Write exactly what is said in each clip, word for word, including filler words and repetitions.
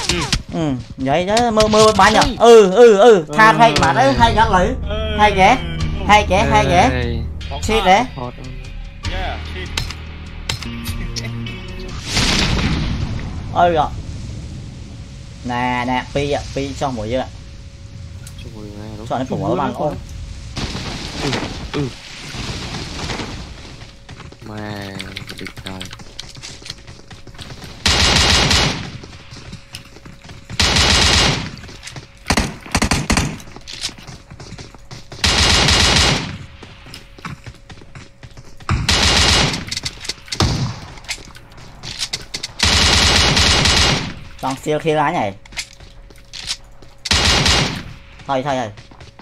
Ừ, vậy đó mưa mưa ba nhở. Ừ ừ ừ, tha hay mà đấy hay gắn lử. Hay ghé. Hay ghé hay ghé. Shit đấy. Ôi rồi. Nè nè, pi ạ, pi trong mũi chưa ạ. Cho nó phủng ở bàn ôm. Ừ, ừ. Mà địch rồi. Đang siêu khi lá nhảy. Thôi thôi thôi.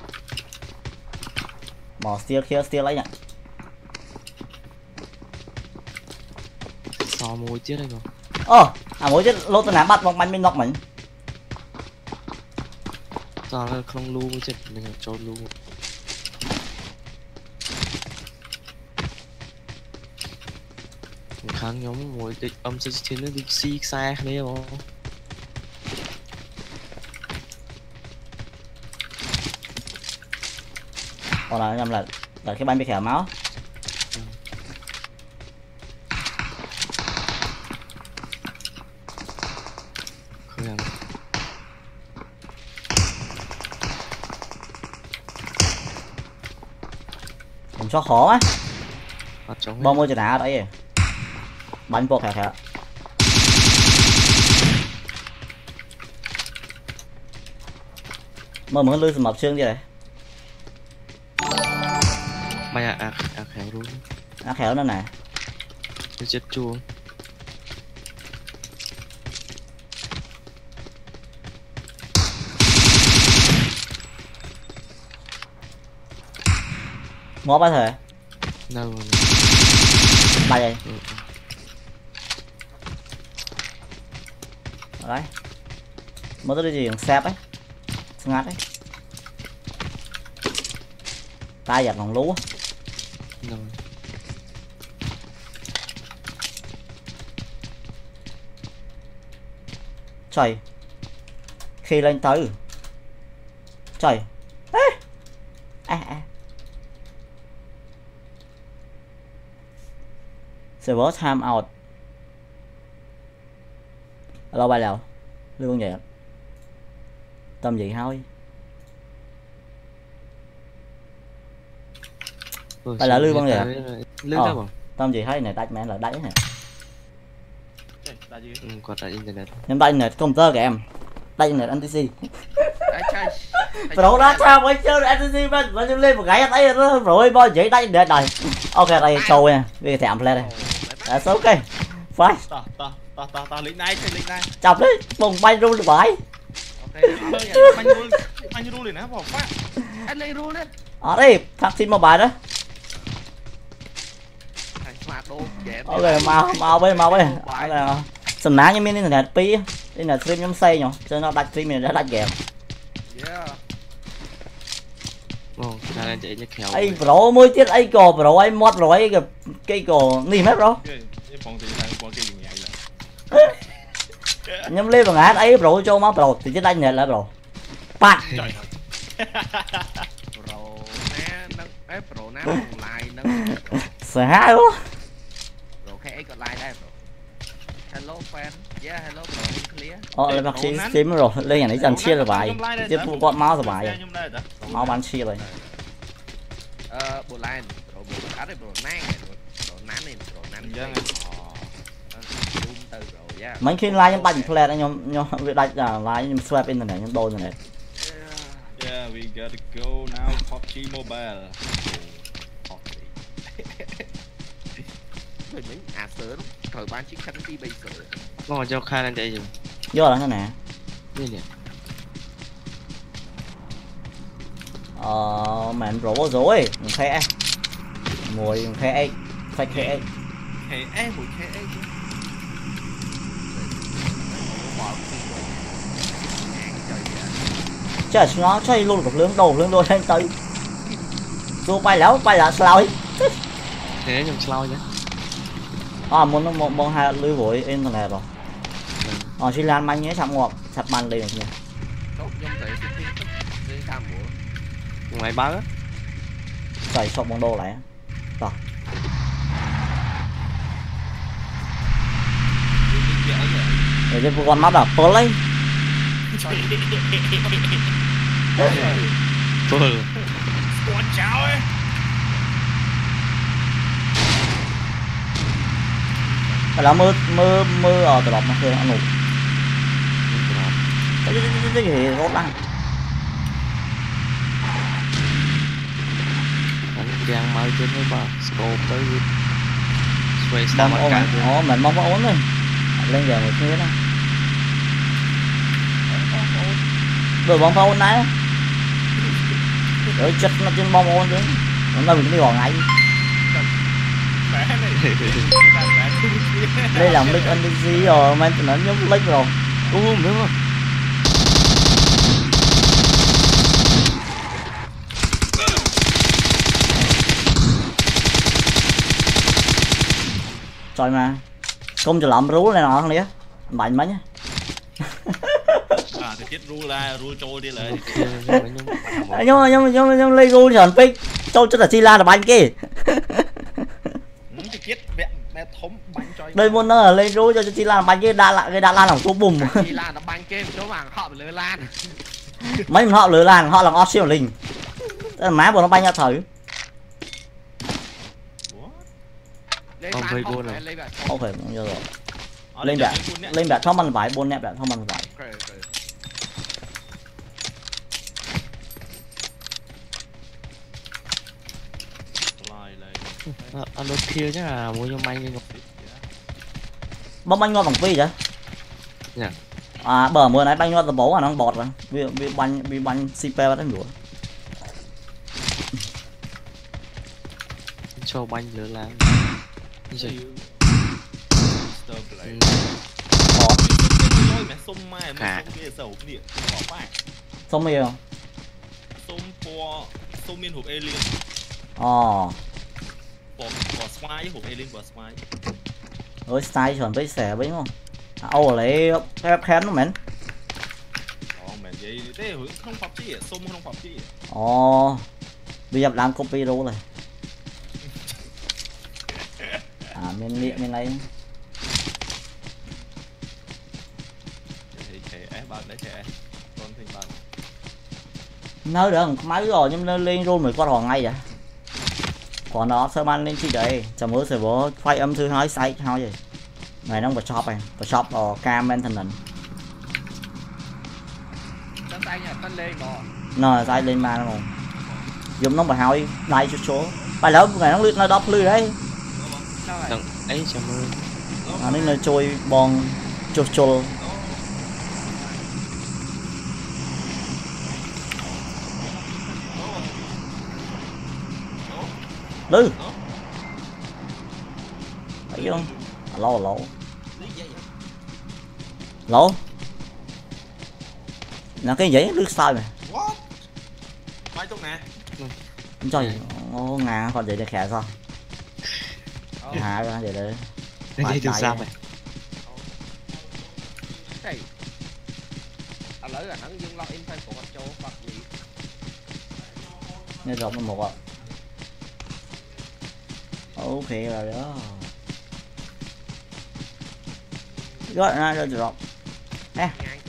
Bỏ siêu kia siêu lấy nhỉ. Xò môi chết đây rồi. Ồ, à mối chết lô tôi ném bắt bóng bánh bên nóc mình. Xò là không lưu chết mình cho lưu. Kháng nhóm ngồi địch âm sẽ trên nó đi xí xa này không? Còn là nhầm là là cái bánh bị khẻ máu. Ừ. Không làm. Mình cho khó á. Bom môi cho nào đấy. Bánh bộ khẻ khẻ. Mở mở lưới mập xương gì đấy. Mày à à à khéo luôn. À khéo nữa nè. Nó chết chuông. Ngó ba thể. Đâu rồi. Bay đây. Ừ. Đấy. Mới tới gì thằng xẹp ấy. Ngát đấy. Ta giật lòng lú. Rồi. Trời. Khi lên tới. Trời. Ê. À à. Server time out. Lâu bay nào. Lưu con vậy. Tâm gì thôi. Phải là lưu bằng vậy. Lưu đâu bằng. Tâm gì thấy này đạch mẹ là đáy này. Ừ, còn tại internet. Nhưng đạch internet computer kìa em. Đạch internet en tê xê. Rồi đó sao mới chơi en tê xê bên mà lên một cái thấy rồi bao vậy đạch internet rồi. Ok đây show nha. Vì thèm play đây. That's okay. Fine. Ta ta ta ta ta lính này, lính này. Chọc đấy, bùng bay rule được bãi. Ok, banh rule, banh rule này bỏ phát. Anh lấy rule đấy. Ở đây, thằng xin một bài đó. Ok, mau mau với mau với. Sầm ná như miếng internet pi. Đây là stream nhóm xây nhở, cho nó đặt stream này đã đặt game. Yeah. Ồ, ra lên chạy nhắc khéo. Ai bro mới chết ai cò bro ai mod rồi ai cái cò gì hết bro. Nhóm lên bằng hát ấy bro cho má bro thì chết đánh nhật lại bro. Bạn. Bro nè nâng ép bro nè like nâng. Sợ hãi luôn. Bro cái có like đây bro. Hello fan. Yeah hello bro clear. Ờ lên bác sĩ stream rồi lên nhà này dần chia rồi bài. Tiếp phụ con máu rồi bài. Máu bán chia rồi. Ờ bộ line bro bộ át bro nang bro nán này bro nán. Mấy khi like nhóm bánh play đó nhóm nhóm việc đặt là like nhóm swap internet nhóm đôi này. Yeah, we gotta go now. pê u bê giê Mobile. Mình mình à sớm, thời ban chiếc khăn ti bây giờ. Ngon cho khai lên chạy rồi. Vô là thế nè. Đây nè. Ờ màn rổ rồi, khe. Ngồi khe, phải khe. Khe e, ngồi khe e. Trời nó chơi luôn một lưỡng đồ lưỡng đôi lên tới. Dù bay léo bay là sao ấy. Thế nhầm slow nhé. À muốn một một hai lưới vội internet rồi. Ừ. Ờ Xi Lan bánh nhé sắp ngọt sắp bánh đây này nha. Tốt giống thể sẽ thiên thức đi tham bữa. Ngoài báo á. Trời sọc bằng đô lại á. Rồi. Để cho con mắt đỏ tố lấy. Full. Con cháu ấy. Phải là mưa mưa mưa ở từ đọc nó kia ăn ngủ. Cái cái cái cái gì rốt lắm. Anh đang mau trên hết bà. Scope tới. Xoay Bom sao ôn cả. Ồ mình mong có ổn rồi. Lên giờ một thứ đó. Rồi bom phao ôn này. Rồi chất nó trên bom ôn chứ. Nó mình đi gọn ngay. Đây là Link en xê rồi, mà nó giống Link rồi. Ủa đúng không? Trời mà. Công cho lắm rú này nọ không nhá. Mạnh mấy nhá. À thì chết ru la ru trôi đi lại. Nhưng mà nhưng mà nhưng mà nhưng mà lấy rú chọn pick. Trâu chắc là Xi Lan là bánh kia. Cái chết mẹ mẹ thấm bánh cho. Đây muốn nó là lấy rú cho Xi Lan bánh kia đa lại cái đa lan làm cú bùm. Xi Lan nó banh game chỗ vàng họ bị lừa lan. Mấy họ lừa lan họ là ngó siêu linh. Má của nó banh ra thử. Không phải cô nào. Ok không nhớ rồi. Lên bạn lên bạn thom ăn vải bốn nẹp bạn thom ăn vải. Anh đốt kia chắc là mua cho manh đi. Bông banh ngon bằng phi vậy? Dạ. À bờ mưa nãy banh ngon là bố à nó bọt rồi. Vì vì banh vì banh xê pê bắt đánh đuổi. Cho banh lửa lan. Gì? Xong mì không? Xôm po xôm miên hộp alien. Ồ. Bỏ bỏ smile với hộp alien bỏ smile. Ôi style chuẩn với xẻ với không? À, ô lấy phép khén nó mến. Ồ mẹ vậy thế không pháp chi à, xôm không pháp chi à. Ồ. Bây giờ làm copy đâu rồi. À mình liệm mình lấy. Thì trẻ bạn đấy trẻ. Con thinh bạn. Nơi đó không máy rồi nhưng nó lên roll mới qua hòn ngay vậy. Còn nó sơ man lên chi đấy, chả mới sẽ bố quay âm thư nói sai how vậy. Này nó bật shop này, bật shop ở cam maintenance. Tân tay nhà tân lên đó. Nó sai lên mà rồi. Dùng nó bật hỏi lại chút số. Bài lớn ngày nó lướt nó đọc lư đấy. Đừng ấy chả mơ. À nên là trôi bong chột chột. Lư. Thấy không? À, lỗ lỗ. Lỗ. Là cái giấy lướt sai mày. What? Mai tốt nè. Trời, ô ngà còn vậy để khẽ sao? Hạ ra vậy để. Đây đây được sao mày? Cái. À lấy là nó dương lo in phải của con châu Phật gì. Nghe rộng một ạ. Ok rồi đó. Gọi ra rồi rộng. Nè.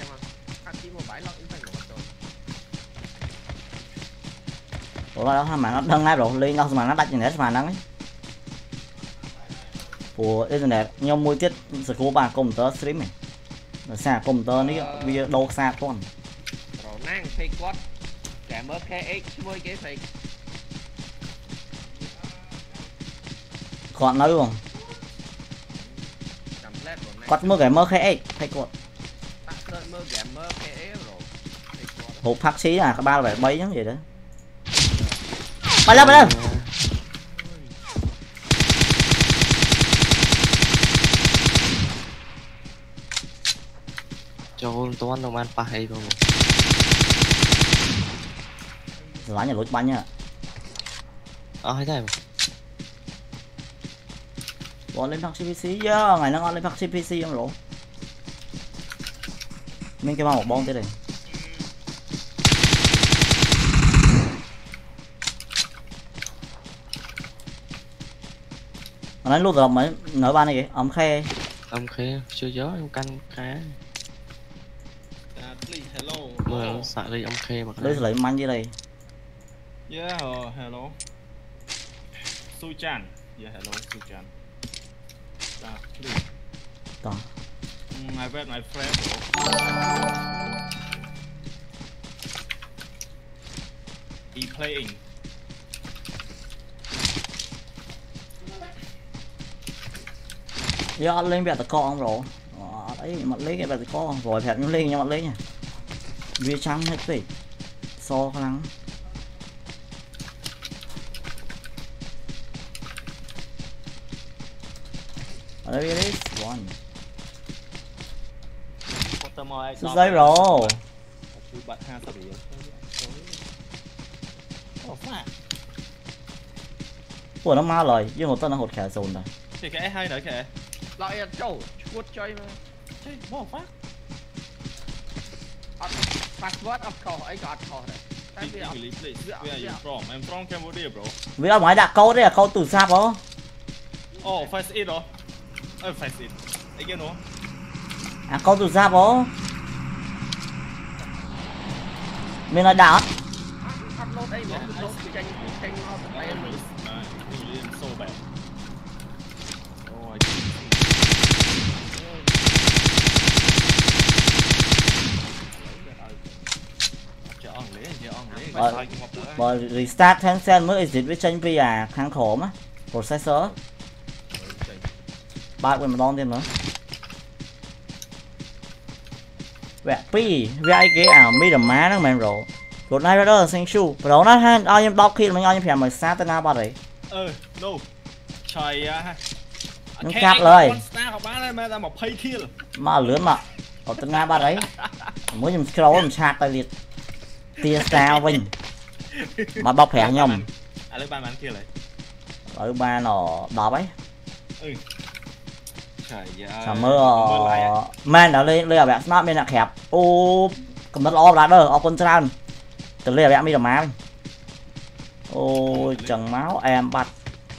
Ủa đó mà nó đăng lại rồi lên đâu mà nó đặt internet mà nắng ấy. Của internet nhau môi tiết sẽ cố bà cùng tớ stream này. Nó xa cùng tớ ní video đâu xa con. Rồi năng fake quad. Cảm ơn ca ích với cái fake. Còn nói không? Quad mơ cái mơ khẽ hay quad. Hộp phát xí à, các ba là phải bấy giống vậy đó. Bay lên, bay lên. Cho toán đồng ăn pa hay không? Lá nhà lối bánh nha. Ờ hay thế. Bọn lên phát xê pê xê chứ, ngày nó ngon lên phát xê pê xê không lỗ. Mình kêu một bom tới đây. Nó đánh luôn rồi mấy nổi ba này kìa, ấm khe. Âm khe, chưa gió em canh khá. Please, hello. Mưa xạ đi âm khe mà. Lấy lấy manh dưới đây. Yeah, uh, hello. Su-chan. Yeah, hello, Su-chan. Uh, please. Đó. Mm, I met my friend, bro. He playing. Giờ lên bẹt tờ con rồi. Ờ, đấy mặt lấy cái bẹt tờ con rồi phẹt nó lên nha mặt lấy nha. Vì trắng hết vậy. So khá lắng. There it is, one. Xuất giấy rồi. Ủa nó ma lời, nhưng một tên nó hột khả dồn rồi. Thì cái hay nữa kìa. Lại trâu, chuột chơi mà. Chơi bỏ phát. Password of call ấy có call này. Please, please, please. Where are you from? I'm from Cambodia, bro. Vì ở ngoài đặt câu đấy là câu từ xa đó. Oh, face it, bro. Oh, face it. Again, no. À câu từ xa đó. Mình nói đảo. Upload đây bro, upload cái tranh tranh nó từ tay mình. English so bad. Oh, I chờ ông lấy, chờ ông lấy. Bởi restart Tencent mới exit với tranh vi à kháng khổ á. Processor. Bạn quên một đón thêm nữa. Vẹn pi, vẹn cái ảo mi đầm má đó mày rồi. Rồi này đó sinh chu. Rồi nó ha, ao em đọc khi mình ao em phải mà sát tới nào bao đấy. Ừ, no. Trời à. Nó cắt lời. Mà lướn mà. Ở tới nào bao đấy. Mới nhầm scroll em sát tay liệt. Tia sao vinh. Mà bọc hẻ nhầm. À lấy ba bán kia lại. Ở ba nó đọc ấy. Ừ. Trời ơi. Chả mơ man đã lên lên ở bạn smart bên là hẹp. Ô cầm đất lo lại đó, ở con tràn. Từ lên bạn mi đầm má. Ôi chẳng máu em bắt.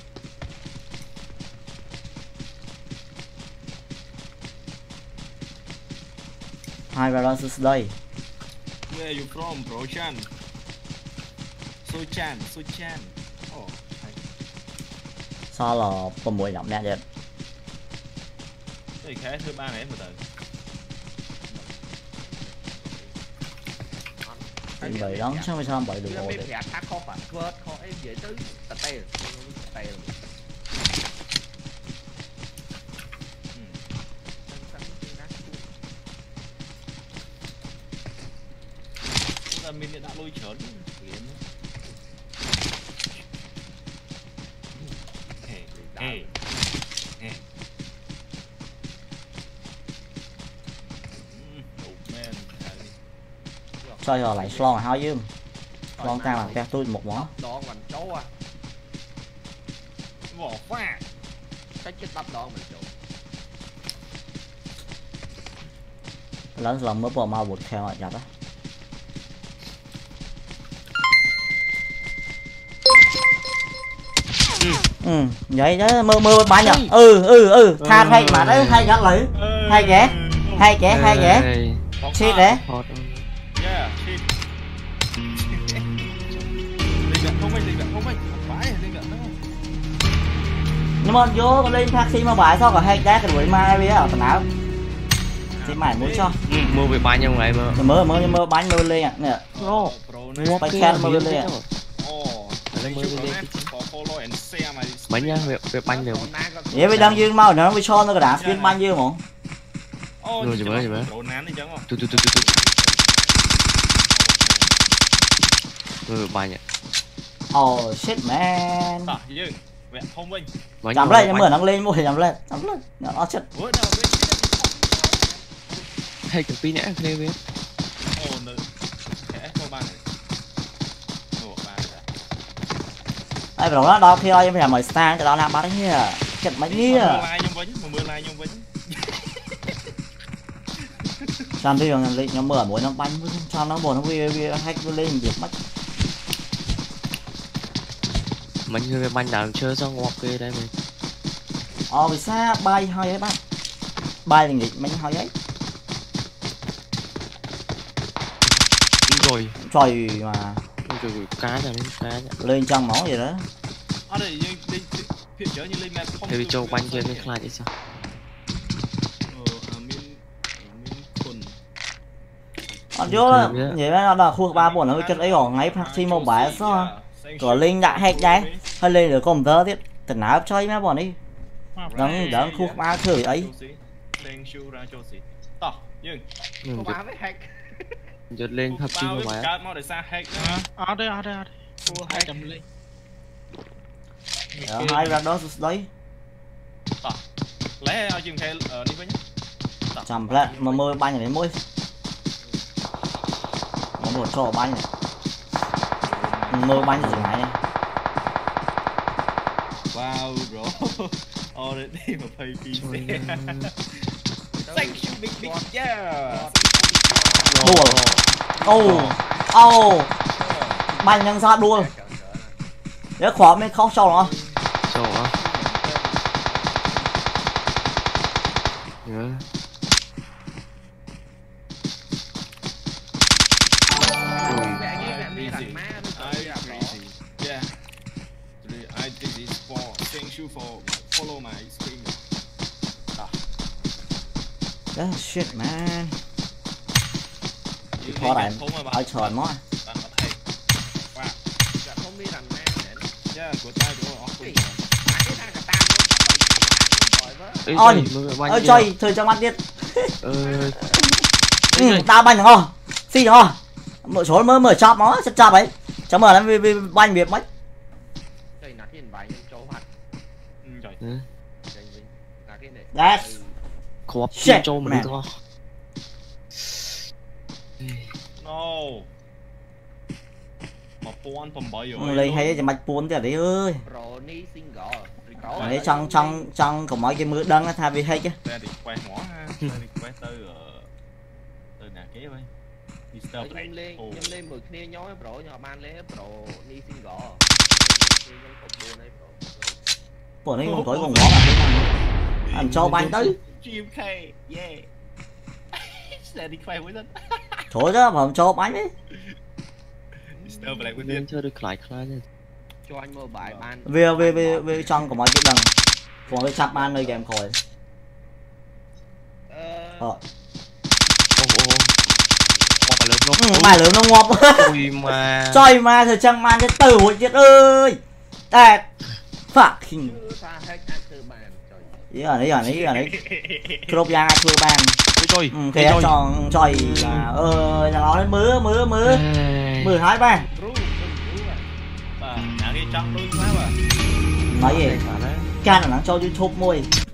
Hai balances đây. Where are you from, bro Chan? So Chan, So Chan. Oh. Sao là phần mùi giọng nè vậy? Cái khá thứ ba này em từ từ. Thì bởi đó sao mà sao bởi được rồi. Bây giờ thác khó phải vớt khó em dễ tới tạt tay tay rồi. Mình đã lôi trốn kiếm. Hey, hey, hey. Chơi rồi lại slon háo dương. Slon ta là tôi một món. Đó mình chấu à. Bỏ pha. Cái chết đắp đó mình chấu. Lớn lần mới bỏ mau vụt theo lại giặt á. Ừ, vậy đó mơ mơ bắn nhở. Ừ ừ ừ, tha hay mà đấy hay gắt lử. Hay ghé. Hay ghé, hay ghé. Shit đấy. Yeah, shit. Linh gật không anh, linh gật không anh. Phải linh gật đó. Nhưng mà vô con lên taxi mà bài sao có hay ghé cái đuổi mai bây giờ tao nào. Thì mày muốn cho. Ừ, mua về bán nhau ngày mà. Mơ mơ mơ bắn mơ lên ạ. Nè. Nó. Phải khen mơ lên ạ. Bánh nhá, việc việc bánh đều. Vậy bây đang dương mau nữa mới cho nó cái đá skin bắn dương không? Rồi gì mới gì mới. Tu tu tu tu tu. Ừ, bánh nhá. Oh shit man. Chạm lên, mưa nó lên mua thì chạm lên, chạm lên. Nó chết. Hay cái pin nè, nghe biết. Đây rồi đó, đâu khi em phải mời star cho đó làm bắt đấy nhá. Chết mấy nhía. làm gì mà nó mở mỗi nó bánh cho nó buồn nó vi vi hack lên việc mất. Mình người banh đàn chơi sao ngọt kia đây mình. Ờ vì sao bay hơi ấy bác. Bay là nghịch mấy hơi ấy. Rồi. Trời mà. Rồi cá rồi cá rồi. Lên trong máu vậy đó. Ở đây đi phía chở như lên mẹ không. Thì châu banh chơi với Clyde thì sao? Ờ, à min min khôn. Ở chỗ là vậy đó là khu ba buồn hơi chất ấy ở ngay phát sinh một bài sao? Có linh đã hack đấy. Hơi lên được công tơ tiếp. Tình nào chơi mấy bọn đi. Đừng đừng khu ba thử ấy. Lên siêu ra cho xí. Tỏ, nhưng. Nhưng Có ba với hack. giật lên thấp chim vào Cao mau để xa hack nữa. Ở đây ở đây ở đây. Thua hai hack. trăm lên. Đó, hai ra đó đấy. Tỏ. Lấy ao chim khe ở đi với nhá. Chầm lại mà mơ banh đến mũi. Nó một trò banh này. Mơ banh gì này. Wow bro. Already mà play pê xê. Thank you big big yeah. Đùa. Ô. Ô. Banh đang ra đùa. Nếu khó mới khóc sau đó. Châu á. Nhớ. Yeah. I did this for thank you for follow my stream. That shit man. Chỉ Khó đại. Ở Ở trời mói. Không biết rằng má để Yeah, của tao của off. cái thằng cả tam luôn. Ôi. Ôi trời, thời cho mắt biết. Ờ. Ừ, tao banh không? Xì không? Một số mới mở chop nó, chắc chop ấy. Cháu mở lên vì banh việc mất. Trời nạt cái bài nhân châu mặt. Ừ, trời. Trời vinh. Nạt cái này. That's Khóp shit, châu mình man. thôi. No. Mà bốn phần bảy rồi. lên hay cho mạch cuốn thì đấy ơi. Ronnie single. Ở đấy trong trong trong có mấy cái mưa đăng thay vì hay chứ. Ra đi quay mỏ ha. Ra đi quay từ từ nhà kế vậy. Nhưng lên nhưng lên mười kia nhói bro nhỏ ban lấy bro ni single. Nhưng cục buồn đấy bro. Bữa nay còn tối còn ngó là làm cho banh tới. Chim khay. Yeah. Ra đi quay với dân. Thôi chứ mà cho banh đấy. Stop lại với Nên dân. chơi được Clyde Clyde. Cho anh mua bài ban. Về về về về trong có mấy cái đằng. Còn cái chắp ban nơi game khỏi. Ờ. Ô ô. Ngọt lớn Ừ, không? mày lớn nó ngọt. Ui mà. Trời mà thời trang man cái tử hội chết ơi. Đẹp. Fucking. Chưa xa hết anh từ bàn trời. Ý là đấy là đấy là đấy. Crop giang ai thưa bàn. Ôi trời. Ừ, thế cho trời là ơi là nó lên mưa mưa mưa. Mưa hai bàn. Ru, ru à. Bà nhà cái trong đôi quá bà. Nói gì? Can là nó cho YouTube môi.